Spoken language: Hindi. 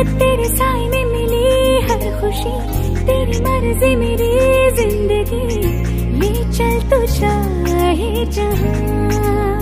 तेरे साए में मिली हर खुशी, तेरी मर्जी मेरी जिंदगी, ले चल तू चाहे जहां।